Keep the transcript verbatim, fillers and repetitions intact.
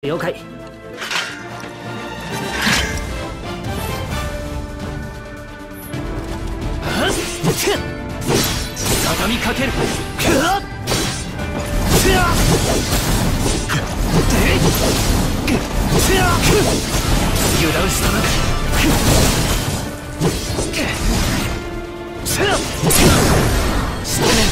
了解。畳みかける。油断したな。仕留める。